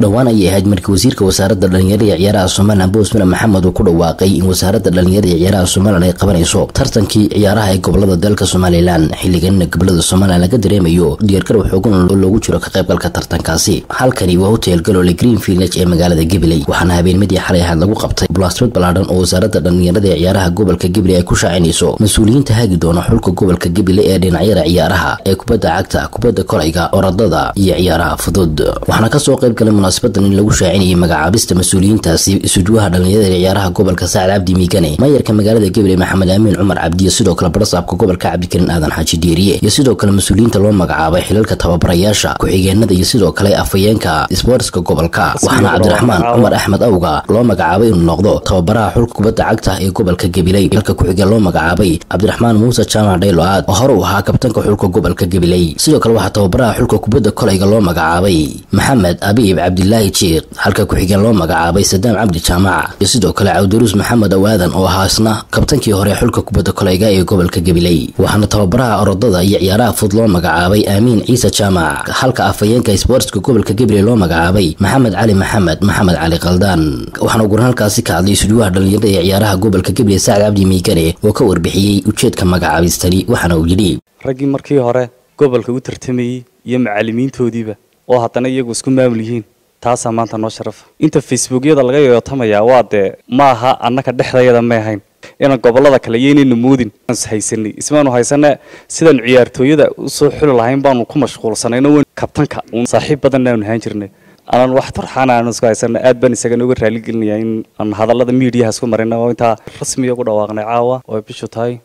dhawaan ay ahayd markii wasiirka wasaaradda dhalinyarada iyo ciyaaraha Soomaaliland Boosman Maxamed uu ku dhawaaqay in wasaaradda dhalinyarada iyo ciyaaraha Soomaaliland ay qabanayso tartankii ciyaaraha ee gobolada dalka Soomaaliland xilligan gobolada Soomaaliland laga dareemayo diyaargarow xoogan oo loogu jiro ka qaybgalka tartankaasi. Halkani waa hotel Galoole Greenfield ee magaalada Gabiley, waxaana habeenimidii xalay ahayd lagu qabtay blasted balaadan oo wasaaradda dhalinyarada iyo ciyaaraha gobolka Gabiley ay ku shaacinayso mas'uuliyiinta hagi doona xulka gobolka Gabiley ee dhinacyada ciyaaraha ee kubadda cagta, kubadda kolayga, orodada iyo ciyaaraha fudud. waxaana ka soo qayb galay munaasabadan in lagu shaacinayay magacaabista mas'uuliyiintaasi isuduwaha dhalinyarada iyo ciyaaraha gobolka Saacid Cabdi Miigane, maayarka magaalada Gabiley Maxamed Amiin Cumar Cabdi, sidoo kale barsaabka gobolka Cabdikarin Aadan Xaaji Diiriye, iyo sidoo kale mas'uuliyiinta loo magacaabay xilalka tababarayaasha ku-xigeenada iyo sidoo kale afayeenka sportska gobolka. waxaana Cabdiraxmaan Cumar Axmed Awga loo magacaabay inuu noqdo tababaraha xulka kubadda cagta ee gobolka Gabiley, halka ku-xigeen loo magacaabay Cabdiraxmaan Muuse Jaamac Dhayloaad oo hore u ahaa kabtanka xulka gobolka Gabiley. sidoo kale waxaa tababaraha xulka kubadda kolayga loo magacaabay Maxamed Abiib Cabdilaahi Jiiq, halka ku-xigeen loo magacaabay Sadaam Cabdi Jaamac, iyo sidoo kale Cabdiruus Maxamed Awaadan oo ahaa isna kabtankii hore xulka kubadda kolayga ee gobolka Gabiley. waxaana tababaraha orodada iyo ciyaaraha fudud loo magacaabay Amiin Ciise Jaamac, halka afayeenka sportska gobolka Gabiley loo magacaabay Maxamed Cali Qaldaan. waxaana ugu halkaasi ka hadlay isuduwaha dhalinyarada iyo ciyaaraha gobolka Gabiley Saacid Cabdi Miigane oo ka warbixiyay ujeedka magacaabistani. waxaana uu yidhi raggii markii hore gobolka u tartamayay iyo macallimiintoodiiba oo haddana iyagu isku maamul yihiin, taasaa maanta noo sharafa. inta facebookyada laga yootamayaa waa dee ma aha annaka dhexdayada may ahayn inaan gobolada kale yeynaynu moodin haysanay ismaanu haysana sidaan ciyaartooyada u soo xuli lahayn baanu ku mashquulsanayno kabtanka saaxiib badan aanu ahaan jirnay. anaan wax tarxaan aan isku haysana aad baan isaga uga raali gelinayaa in aan hadallada media isku marino oo inta rasmi ugu dhawaaqnay caawa oo bishu tahay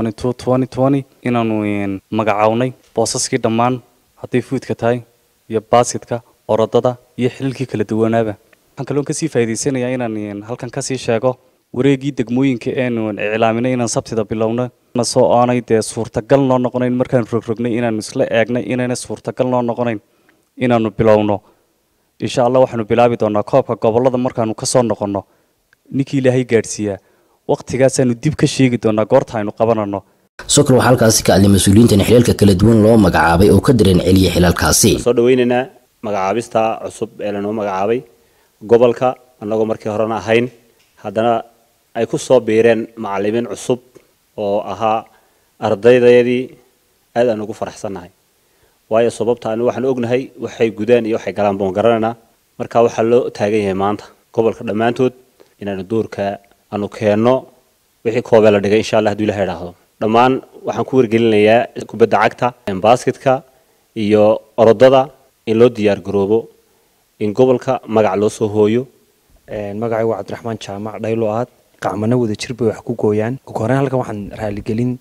2020 inaanu magacawnay boosaskii dhammaan haddii fuudka tahay iyo baasidka, orodada iyo xililkii kala duwanaaba. waxaan kaloo ka sii faa'iideysanayaa inaan halkan ka sii sheego wareegii degmooyinka eenu iclaaminay inaan sabtida bilowno soo aanay dee suurtagal noo noqonayn markaan rogrognay inaanu isla eegnay inayna suurtagal noo noqonayn inaanu bilowno. insha Allah waxaanu bilaabi doonaa koobka gobolada markaanu ka soo noqono ninkii Ilaahay gaarsiiyaa waqtigaasaanu dib ka sheegi doonaa goorta aynu qabanano. sokor waxa halkaasi ka hadlay mas'uuliyiinta xilalka kala duwan loo magacaabay oo ka dareen celiyay xilalkaasi. soo dhaweynayna magacaabista cusub ee la noo magacaabay gobolka anagoo markii horena ahayn, haddana ay ku soo biireen macallimiin cusub oo ahaa ardaydayadii aad aan ugu faraxsanahay. waayo sababta aan waxaan ognahay waxay gudaan iyo waxay galaan boon garanayna. marka waxa loo taagan yahay maanta gobolka dhamaantood inaanu doorka aanu keenno wixii koobay la dhigay insha Allah hadii Ilaahay raahdo. dhammaan waxaan ku wargelinayaa kubadda cagta, basketka iyo orodada in loo diyaar garoobo in gobolka magac loo soo hooyo. magacaygu waa Cabdiraxmaan Jaamac Dhayloaad, qacmana wada jir bay wax ku gooyaan. ugu horreyn halkan waxaan raali gelin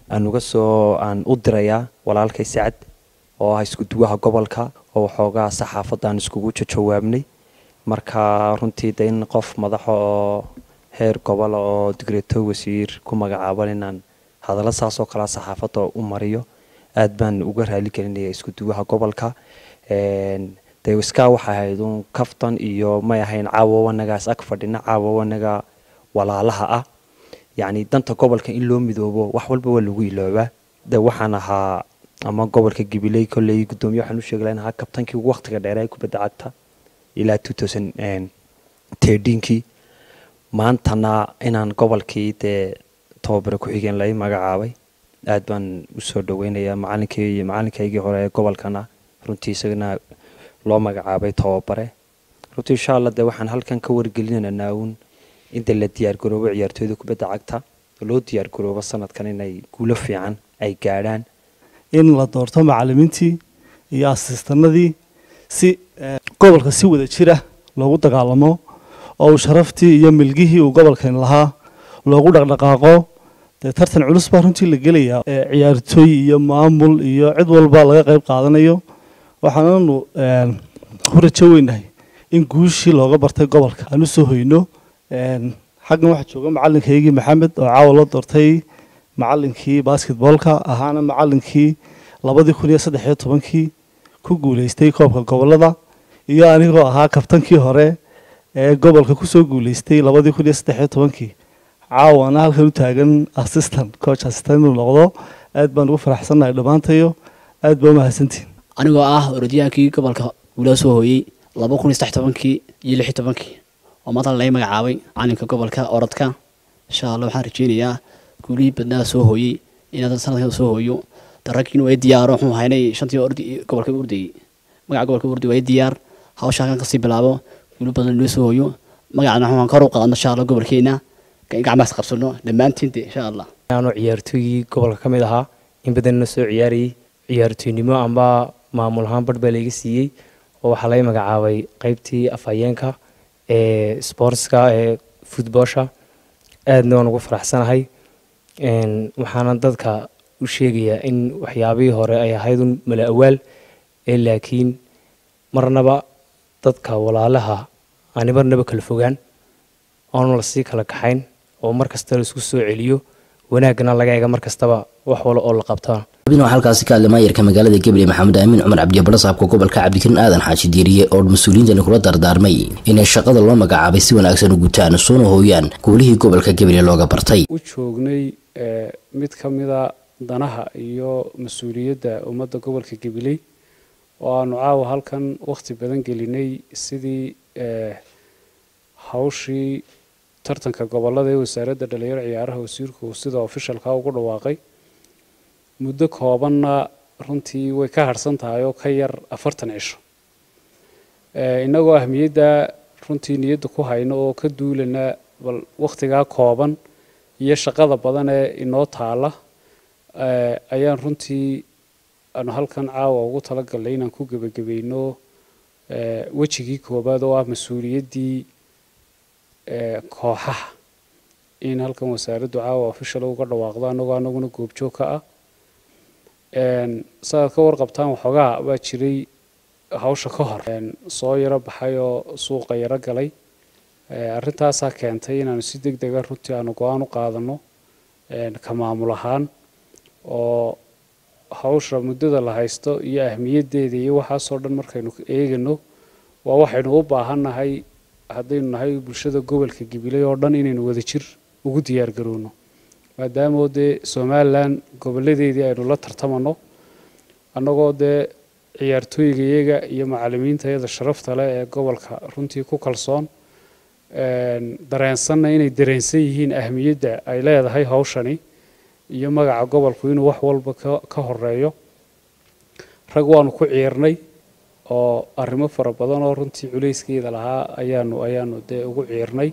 aan u dirayaa walaalkay Saacid oo ah isku duwaha gobolka oo xoogaa saxaafadan iskugu jawaabnay. marka runtii in qof madax oo heer gobol oo digreeto wasiir ku magacaaban inaan hadalla saas oo kala saxaafada u mariyo aad baan uga raali gelinayaa isku duwaha gobolka. iska waxa ahayd kaftan iyo may ahayn caawa wanagaas ag fadhina caawa wanaga walaalaha ah, yani danta gobolka in loo midoobo wax walba waa lagu iloobaa. waxaan ahaa ama gobolka Gabiley kolley gudoomiye waxaan u sheegay in kabtankii waqtiga dheer ay kubadda cagta ilaa 2013 maantana inaan gobolkii tababar ku xigeen lay magacaabay. aad baan u soo dhaweynayaa macalinkaygii hore ee gobolkana runtii isagana loo magacaabay tababare. runtii insha Allah waxaan halkan ka wargelinaynaa inta la diyaar garoobo ciyaartooyda kubadda cagta loo diyaar garoobo sanadkan inay guulo fiican ay gaadhaan, in la doorto macallimiintii iyo asistanadii si gobolka si wada jira loogu dagaalamo oo sharaftii iyo milgihii uu gobolkan lahaa loogu dhaqdhaqaaqo. tartan culus baa runtii la gelayaa, ciyaartooy iyo maamul iyo cid walba laga qayb qaadanayo. waxaanu ku rajo weynahay in guushii looga bartay gobolka aanu soo hoyno. xaggan waxa jooga macalinkaygii Maxamed oo caawa loo doortay macallinkii basketballka ahaana macallinkii 2013 ku guuleystay koobka gobolada, iyo anigoo ahaa kabtankii hore ee gobolka ku soo guuleystay 2013 caawana halkan u taagan coach assistant uu noqdo. aad baan ugu faraxsanahay dhamaantayo. aad baa mahadsantiin. anigoo ah orodiyaankii gobolka ula soo hooyay 2016 iyo 16 oo maanta la magacaabay calanka gobolka orodka insha Allah waxaan rajeynayaa guulii badnaa soo hooyay inaad sanadkan soo hooyo daraakiin way diyaar waxaan haynay shantii ordi gobolka urdi magaca gobolka urdi way diyaar hawsha kan ka sii bilaabo guul badan loo soo hooyo magacana waxaan kor u qaadno insha Allah gobolkeena gacmaha qabsano dhamaantiin insha Allah aanu ciyaartooyii gobolka kamid ahaa in badan soo ciyaariyay ciyaartoynimo amba maamul ahaan badba laga siiyay oo waxa la magacaabay qaybtii afayeenka sportska footballsha aadna waan ugu faraxsanahay waxaana dadka u sheegayaa in waxyaabihii hore ay ahayd mala awaal laakiin marnaba dadka walaalaha aan marnaba kala fogaan oo la sii kala kaxayn oo markasta la isku soo celiyo wanaagna laga eega markastaba wax wala oo la qabtaa xubin waxa halkaasi ka hadlay maayirka magaalada Gabriel Maxamed Aamin Cumar Cabdi Balasaabka gobolka Cabdikariin Aadan Xaaji Diiriye oo mas'uuliyiinta kula dardaarmay in shaqada loo magacaabay si wanaagsan u gutaan soo hooyaan guulihii gobolka Gabriel looga bartay u joognay mid kamida danaha iyo mas'uuliyadda ummadda gobolka Gabriel oo aanu caawa halkan waqti badan gelinay sidii hawshii tartanka gobolada ee wasaaradda dhalinyarada ciyaaraha wasiirku sida officialka ugu dhawaaqay muddo koobanna runtii way ka harsan tahay oo ka yar 40 cisho inagoo ahmiyadda runtii niyadda ku hayno oo ka duulana bal waqtiga kooban iyo shaqada badan ee inoo taala ayaan runtii aan halkan caawa ugu talagalay inaan ku gabagabayno wajigii koobaad oo ah mas'uuliyaddii kooxaha in halkan wasaaraddu caawa official uga dhawaaqdo anaguna goobjoog ka ah saad ka warqabtaan waxoogaa baa jiray hawsha ka hor soo yaro baxay oo suuqa yaro galay arrintaasaa keentay inaanu si degdeg ah runtii aanu go'aan u qaadano ka maamul ahaan oo hawsha muddada la haysto iyo ahmiyaddeeda iyo waxaasoo dhan markaynu eegano waa waxaynu u baahannahay haddaynu nahay bulshada gobolka Gabriel oo dhan inaynu wada jir ugu diyaar garowno maadaama Somaliland goboladeedii aynu la tartamano annagoo ciyaartooyga iyo macallimiinta sharafta leh ee gobolka runtii ku kalsoon dareensanna inay dareensan yihiin ahmiyadda ay leedahay hawshani iyo magaca gobolku inuu wax walba ka horeeyo rag waanu ku ciirnay oo arrimo fara badan oo runtii culeyskeeda lahaa ayaanu ugu ciirnay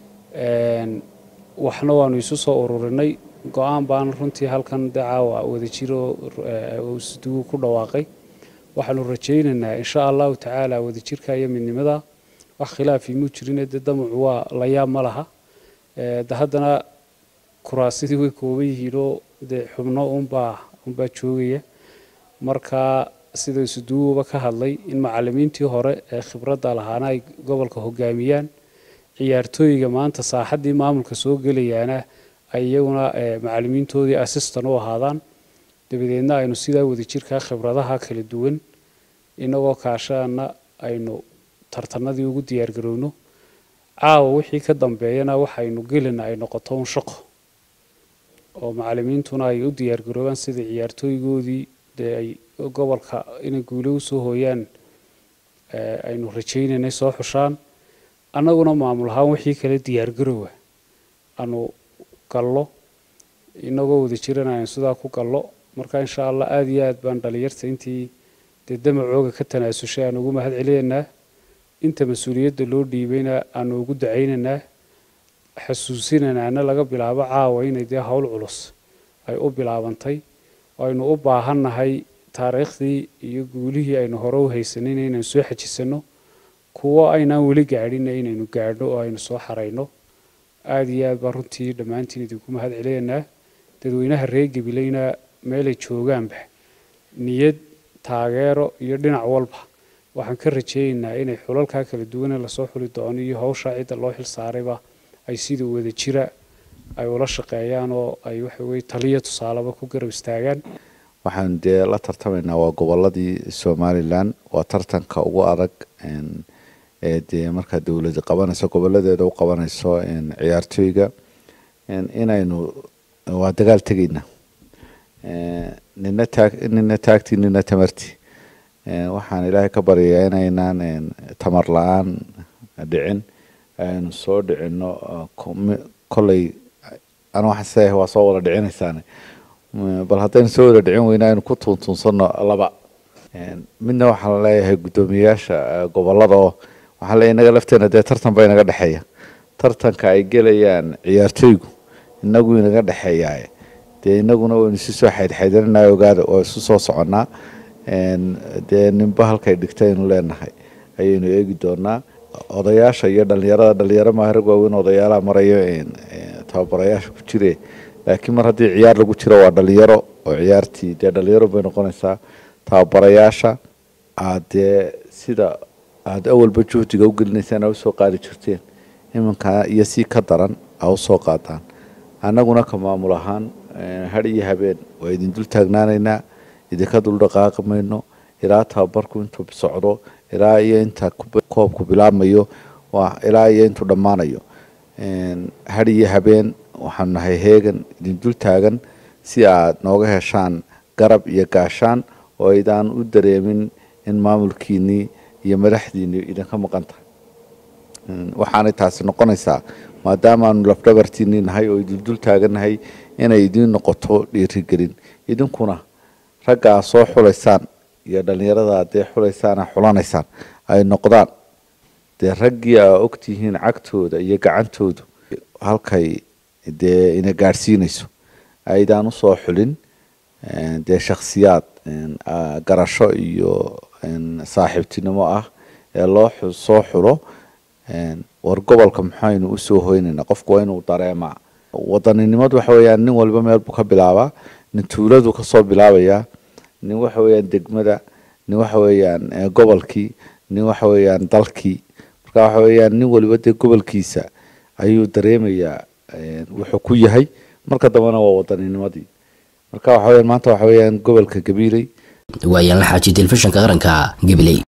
waxna waanu isu soo ururinay go'aan baan runtii halkan caawa wada jiro oo sidoo ku dhawaaqay waxaanu rajaynaynaa insha Allah ta'ala wada jirka iyo midnimada wax khilaaf imu jirin damacu waa la yaab ma laha haddana kuraasidii way kooban yihiin oo xubno unbaa joogaya marka sida isuduuba ka hadlay in macallimiintii hore ee khibradda lahaana ay gobolka hogaamiyaan ciyaartooyga maanta saaxadii maamulka soo gelayaana ay iyaguna macallimiintoodii assistant u ahaadaan dabadeedna aynu sidaa wada jirka khibradaha kala duwan inagoo kaashana aynu tartanadii ugu diyaar garowno caawa wixii ka dambeeyana waxaynu gelina ay noqoto shaqo oo macallimiintuna ay u diyaar garoobaan sida ciyaartooygoodii ay gobolka inay guulo u soo hooyaan aynu rajaynaynay soo xushaan annaguna maamul ahaan wixii kale diyaar garoowa aanu gallo inagoo wada jiran aynu sidaa ku gallo marka insha Allah aad iyo aad baan dhalinyarta intii damacooga ka tanaasushay aan ugu mahad celinaynaa inta mas'uuliyadda loo dhiibayna aan ugu ducaynaynaa xasuusinaynaa laga bilaabo caawa inay hawl culus ay u bilaabantay aynu u baahannahay taariikhdii iyo guulihii aynu hore u haysanay inaynu soo xajisano kuwa aynaan weli gaadhin inaynu gaadho oo aynu soo xareyno aad iyo aad baan runtii dhammaantiin idinku mahad celinaynaa dadweynaha reer Gabrielna meelay joogaanba niyad taageero iyo dhinac walba waxaan ka rajaynaynaa inay xulalka kala duwan la soo xuli doono iyo hawsha cid loo xil saarayba ay sida wada jira ay wala shaqeeyaan oo ay wax weey taliye tusaalaba ku garab istaagaan waxaan la tartamaynaa waa goboladii Somaliland waa tartanka ugu adag marka dawladda qabanayso goboladeeda u qabanayso ciyaartooyga inaynu waa dagaal tagayna nina taagti nina tamarti waxaan ilaahay ka baryayaa inaynaan tamar la-aan dhicin aynu soo dhicino kolley ana waxaan seeyahay waa soo wada dhicinaysaan bal haddaynu soo wada dhicin weyna aynu ku tuuntuunsano laba midna waxaan leeyahay guddoomiyayaasha gobolada oo waxaan leeyahay inaga lafteena dee tartan baa inaga dhexeeya tartanka ay gelayaan ciyaartooygu inagu inaga dhexeeyaa dee inaguna waynu isu soo xaydxaydananaa ogaada oo isu soo soconnaa dee ninba halkay dhigtaynu leenahay ayaynu eegi doonaa odayaasha iyo dhalinyaro maaha rag waaweyn odayaalaha marayo tababarayaasha ku jire laakiin mar haddii ciyaar lagu jiro waa dhalinyaro oo ciyaartii dee dhalinyaro bay noqonaysaa tababarayaasha aad dee sida aad awalba juhdiga u gelinaysaan aa usoo qaadi jirteen iminka iyo sii ka daran aa usoo qaadaan annaguna ka maamul ahaan har iyo habeen waa idin dul taagnaanaynaa idinka dul dhaqaaqi mayno ilaa tababarku intuu socdo ilaa iyo inta koobku bilaabmayo ilaa iyo intuu dhammaanayo har iyo habeen waxaanu nahay heegan idin dul taagan si aad nooga heshaan garab iyo gaashaan oo aydaan u dareemin in maamulkiinnii iyo madaxdiinnii idinka maqan tahay waxaanay taasi noqonaysaa maadaama aanu lafdhabartiinnii nahay oo idin dul taagannahay inay idiin noqoto dhiirigelin idinkuna raggaa soo xulaysaan iyo dhalinyarada dee xulaysaana xulanaysaan ay noqdaan dee raggii aa ogtihiin cagtooda iyo gacantoodu halkay dee ina gaadhsiinayso aydaan usoo xulin dee shakhsiyaad garasho iyo saaxiibtinimo ah ee loo soo xulo war gobolka maxaynu usoo hoynaynaa qofku waa inuu dareemaa wadaninimadu waxa weeyaan nin walba meel buu ka bilaabaa nin tuuladu kasoo bilaabayaa nin waxa weeyaan degmada nin waxa weeyaan gobolkii nin waxa weeyaan dalkii marka waxa weeyaan nin waliba dee gobolkiisa ayuu dareemayaa wuxuu ku yahay marka dambena waa wadanninimadii marka waxa weeyaan maanta waxa weeyaan gobolka Gabiley waayaan la xaaji telefishinka qaranka Gabiley